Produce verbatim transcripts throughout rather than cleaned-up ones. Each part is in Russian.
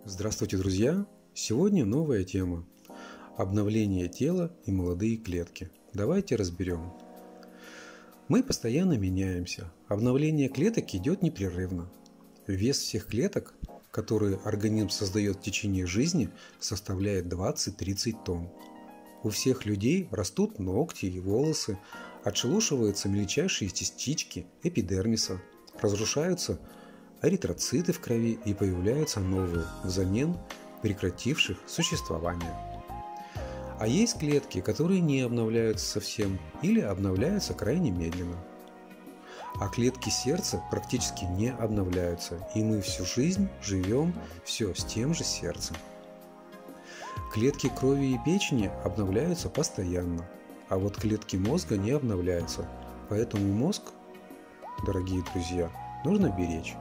Здравствуйте, друзья! Сегодня новая тема – обновление тела и молодые клетки. Давайте разберем. Мы постоянно меняемся. Обновление клеток идет непрерывно. Вес всех клеток, которые организм создает в течение жизни, составляет двадцать-тридцать тонн. У всех людей растут ногти и волосы, отшелушиваются мельчайшие частички эпидермиса, разрушаются эритроциты в крови и появляются новые, взамен прекративших существование. А есть клетки, которые не обновляются совсем или обновляются крайне медленно. А клетки сердца практически не обновляются, и мы всю жизнь живем все с тем же сердцем. Клетки крови и печени обновляются постоянно, а вот клетки мозга не обновляются, поэтому мозг, дорогие друзья, нужно беречь.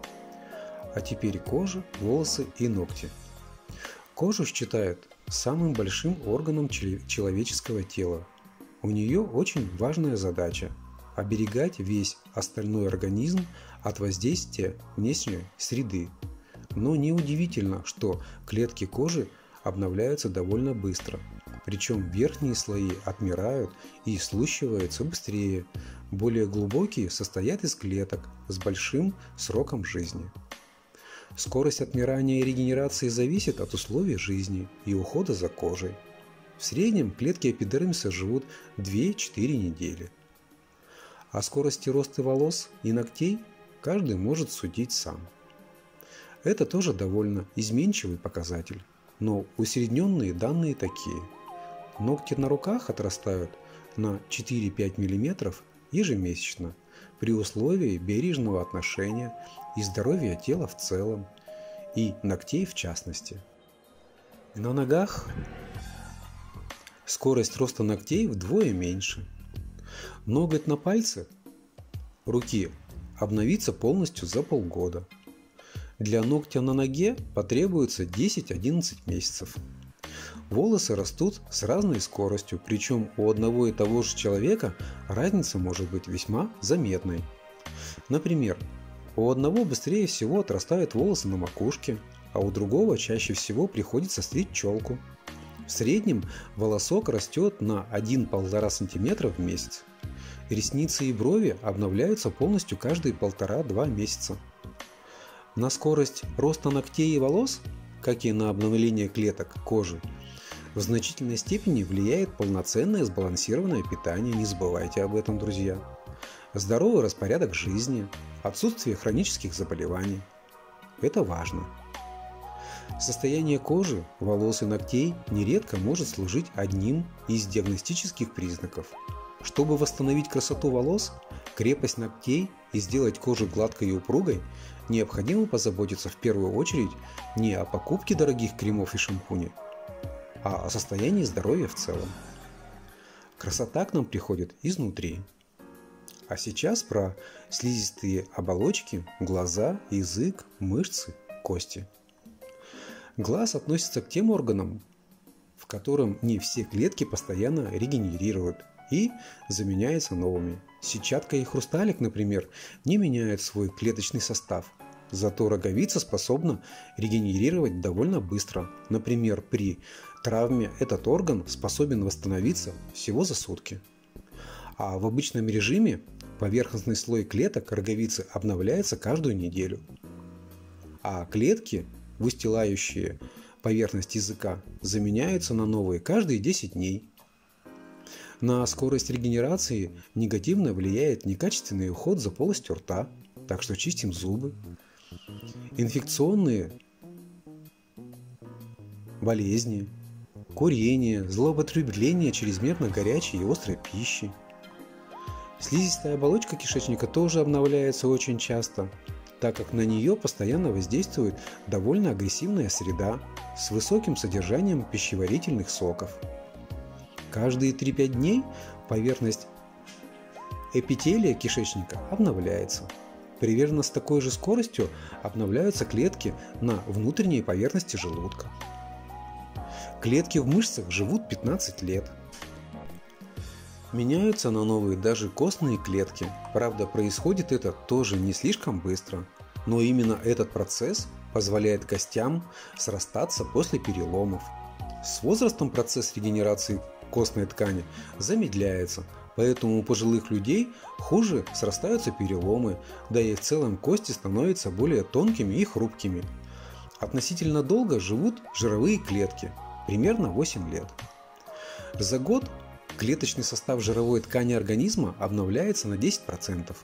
А теперь кожа, волосы и ногти. Кожу считают самым большим органом человеческого тела. У нее очень важная задача – оберегать весь остальной организм от воздействия внешней среды. Но неудивительно, что клетки кожи обновляются довольно быстро. Причем верхние слои отмирают и слущиваются быстрее. Более глубокие состоят из клеток с большим сроком жизни. Скорость отмирания и регенерации зависит от условий жизни и ухода за кожей. В среднем клетки эпидермиса живут две-четыре недели. О скорости роста волос и ногтей каждый может судить сам. Это тоже довольно изменчивый показатель, но усредненные данные такие. Ногти на руках отрастают на четыре-пять миллиметров ежемесячно при условии бережного отношения и здоровья тела в целом, и ногтей в частности. На ногах скорость роста ногтей вдвое меньше. Ноготь на пальце руки обновится полностью за полгода. Для ногтя на ноге потребуется десять-одиннадцать месяцев. Волосы растут с разной скоростью, причем у одного и того же человека разница может быть весьма заметной. Например, у одного быстрее всего отрастают волосы на макушке, а у другого чаще всего приходится стричь челку. В среднем волосок растет на один-полтора сантиметра в месяц. Ресницы и брови обновляются полностью каждые полтора-два месяца. На скорость роста ногтей и волос, как и на обновление клеток кожи, в значительной степени влияет полноценное сбалансированное питание, не забывайте об этом, друзья. Здоровый распорядок жизни, отсутствие хронических заболеваний. Это важно. Состояние кожи, волос и ногтей нередко может служить одним из диагностических признаков. Чтобы восстановить красоту волос, крепость ногтей и сделать кожу гладкой и упругой, необходимо позаботиться в первую очередь не о покупке дорогих кремов и шампуней, а о состоянии здоровья в целом. Красота к нам приходит изнутри. А сейчас про слизистые оболочки, глаза, язык, мышцы, кости. Глаз относится к тем органам, в котором не все клетки постоянно регенерируют и заменяются новыми. Сетчатка и хрусталик, например, не меняют свой клеточный состав. Зато роговица способна регенерировать довольно быстро. Например, при травме этот орган способен восстановиться всего за сутки. А в обычном режиме поверхностный слой клеток роговицы обновляется каждую неделю. А клетки, выстилающие поверхность языка, заменяются на новые каждые десять дней. На скорость регенерации негативно влияет некачественный уход за полостью рта, так что чистим зубы. Инфекционные болезни, курение, злоупотребление чрезмерно горячей и острой пищи. Слизистая оболочка кишечника тоже обновляется очень часто, так как на нее постоянно воздействует довольно агрессивная среда с высоким содержанием пищеварительных соков. Каждые три-пять дней поверхность эпителия кишечника обновляется. Примерно с такой же скоростью обновляются клетки на внутренней поверхности желудка. Клетки в мышцах живут пятнадцать лет. Меняются на новые даже костные клетки, правда, происходит это тоже не слишком быстро. Но именно этот процесс позволяет костям срастаться после переломов. С возрастом процесс регенерации костной ткани замедляется, поэтому у пожилых людей хуже срастаются переломы, да и в целом кости становятся более тонкими и хрупкими. Относительно долго живут жировые клетки, примерно восемь лет. За год клеточный состав жировой ткани организма обновляется на десять процентов.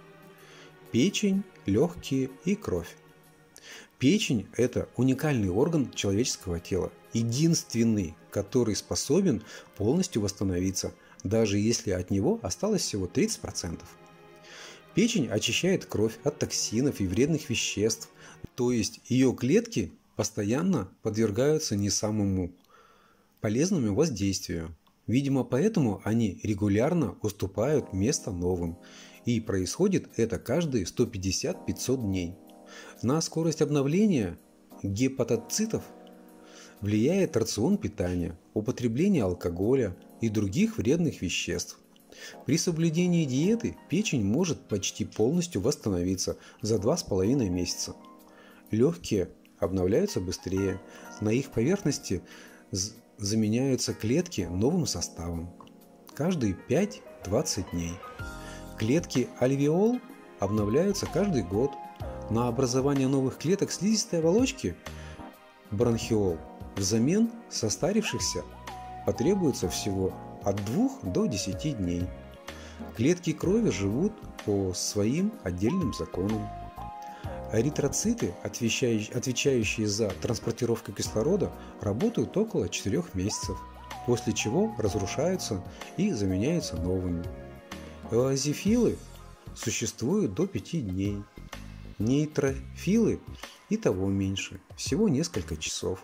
Печень, легкие и кровь. Печень – это уникальный орган человеческого тела, единственный, который способен полностью восстановиться, даже если от него осталось всего тридцать процентов. Печень очищает кровь от токсинов и вредных веществ, то есть ее клетки постоянно подвергаются не самому полезному воздействию. Видимо, поэтому они регулярно уступают место новым, и происходит это каждые сто пятьдесят - пятьсот дней. На скорость обновления гепатоцитов влияет рацион питания, употребление алкоголя и других вредных веществ. При соблюдении диеты печень может почти полностью восстановиться за два с половиной месяца. Легкие обновляются быстрее, на их поверхности заменяются клетки новым составом каждые пять - двадцать дней. Клетки альвеол обновляются каждый год. На образование новых клеток слизистой оболочки бронхиол взамен состарившихся потребуется всего от двух до десяти дней. Клетки крови живут по своим отдельным законам. Эритроциты, отвечающие за транспортировку кислорода, работают около четырёх месяцев, после чего разрушаются и заменяются новыми. Эозофилы существуют до пяти дней. Нейтрофилы и того меньше, всего несколько часов.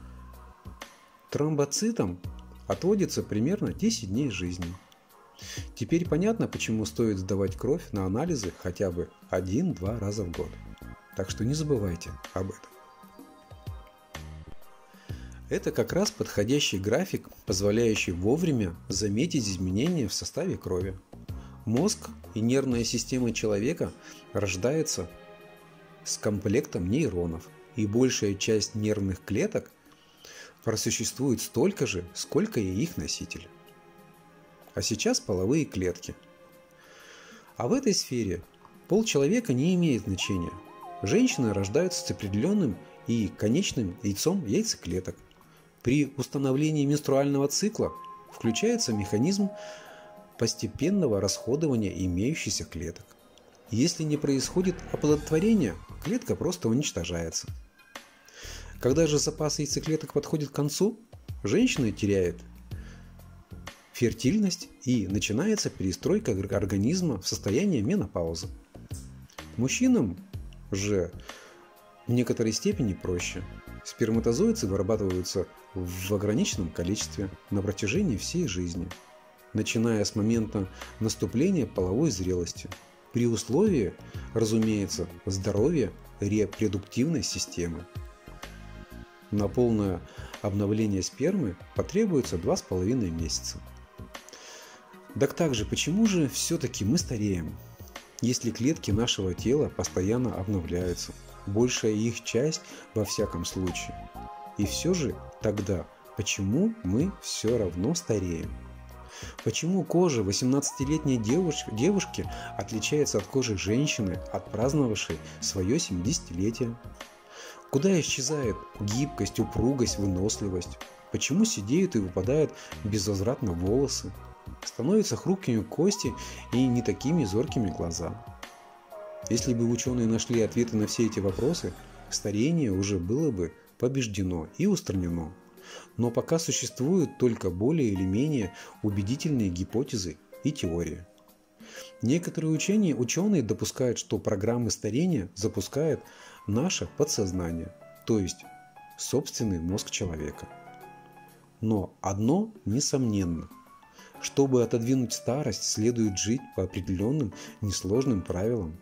Тромбоцитам отводится примерно десять дней жизни. Теперь понятно, почему стоит сдавать кровь на анализы хотя бы один-два раза в год. Так что не забывайте об этом. Это как раз подходящий график, позволяющий вовремя заметить изменения в составе крови. Мозг и нервная система человека рождается с комплектом нейронов, и большая часть нервных клеток просуществует столько же, сколько и их носитель. А сейчас половые клетки. А в этой сфере пол человека не имеет значения. Женщины рождаются с определенным и конечным яйцом яйцеклеток. При установлении менструального цикла включается механизм постепенного расходования имеющихся клеток. Если не происходит оплодотворение, клетка просто уничтожается. Когда же запас яйцеклеток подходит к концу, женщина теряет фертильность и начинается перестройка организма в состояние менопаузы. Мужчинам же в некоторой степени проще. Сперматозоиды вырабатываются в ограниченном количестве на протяжении всей жизни, начиная с момента наступления половой зрелости, при условии, разумеется, здоровья репродуктивной системы. На полное обновление спермы потребуется два с половиной месяца. Так также, почему же все-таки мы стареем, если клетки нашего тела постоянно обновляются, большая их часть во всяком случае? И все же тогда, почему мы все равно стареем? Почему кожа восемнадцатилетней девушки, девушки отличается от кожи женщины, отпраздновавшей свое семидесятилетие? Куда исчезает гибкость, упругость, выносливость? Почему седеют и выпадают безвозвратно волосы? Становятся хрупкими кости и не такими зоркими глаза? Если бы ученые нашли ответы на все эти вопросы, старение уже было бы побеждено и устранено. Но пока существуют только более или менее убедительные гипотезы и теории. Некоторые учения, ученые допускают, что программы старения запускает наше подсознание, то есть собственный мозг человека. Но одно несомненно. Чтобы отодвинуть старость, следует жить по определенным несложным правилам.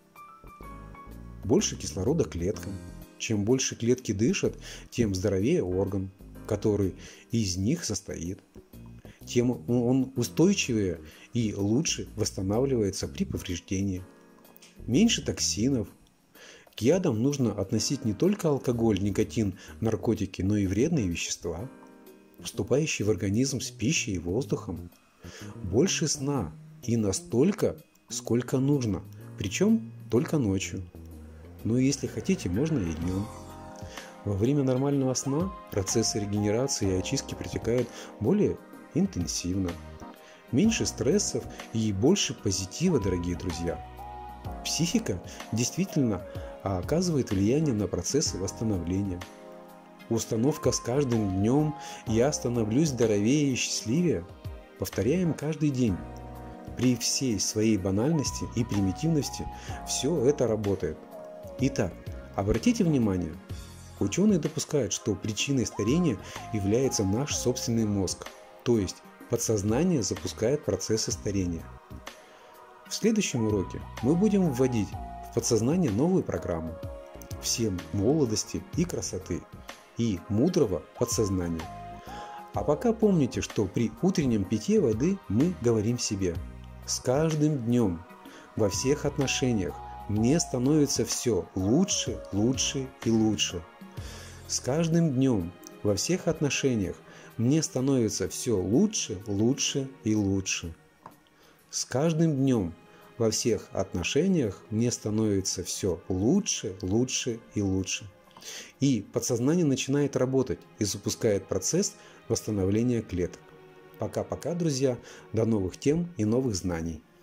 Больше кислорода клеткам. Чем больше клетки дышат, тем здоровее орган, который из них состоит. Тем он устойчивее и лучше восстанавливается при повреждении. Меньше токсинов. К ядам нужно относить не только алкоголь, никотин, наркотики, но и вредные вещества, поступающие в организм с пищей и воздухом. Больше сна и настолько, сколько нужно, причем только ночью. Но если хотите, можно и днем. Во время нормального сна процессы регенерации и очистки протекают более интенсивно. Меньше стрессов и больше позитива, дорогие друзья. Психика действительно оказывает влияние на процессы восстановления. Установка с каждым днем «я становлюсь здоровее и счастливее» повторяем каждый день. При всей своей банальности и примитивности все это работает. Итак, обратите внимание, ученые допускают, что причиной старения является наш собственный мозг, то есть подсознание запускает процессы старения. В следующем уроке мы будем вводить в подсознание новую программу «Всем молодости и красоты» и мудрого подсознания. А пока помните, что при утреннем питье воды мы говорим себе: «С каждым днем во всех отношениях мне становится все лучше, лучше и лучше. С каждым днем во всех отношениях мне становится все лучше, лучше и лучше. С каждым днем во всех отношениях мне становится все лучше, лучше и лучше». И подсознание начинает работать и запускает процесс восстановления клеток. Пока-пока, друзья, до новых тем и новых знаний.